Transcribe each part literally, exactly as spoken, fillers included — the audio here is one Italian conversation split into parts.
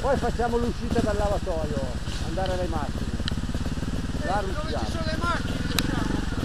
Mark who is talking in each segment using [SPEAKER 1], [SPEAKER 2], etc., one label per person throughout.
[SPEAKER 1] poi facciamo l'uscita dal lavatoio, andare alle macchine.
[SPEAKER 2] Eh, dove ci sono le macchine, diciamo.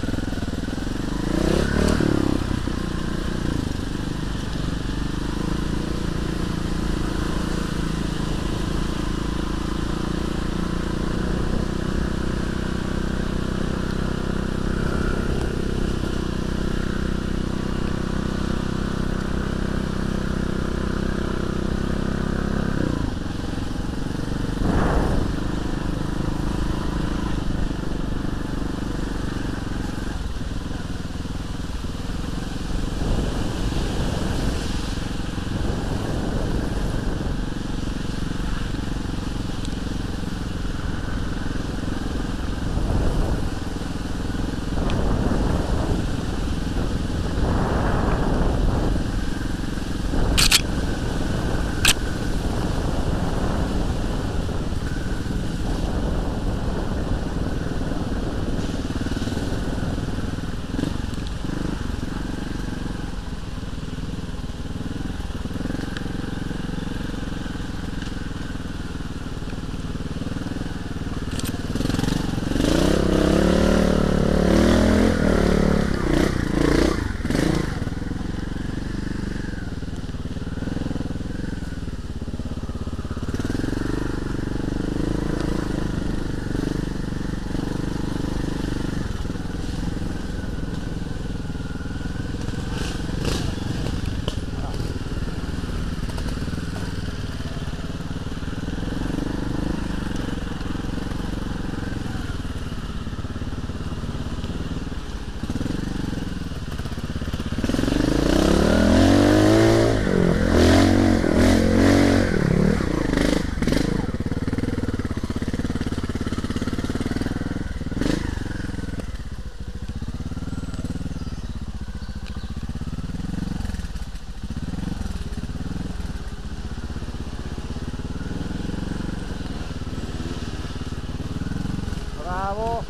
[SPEAKER 1] Bravo.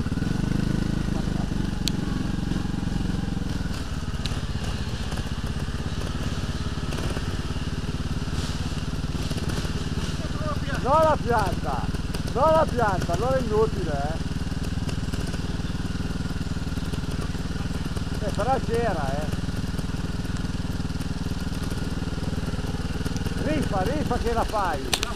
[SPEAKER 1] Non la pianta, non la pianta, allora è inutile, eh. Eh, però c'era, eh. Rifa, rifa che la fai.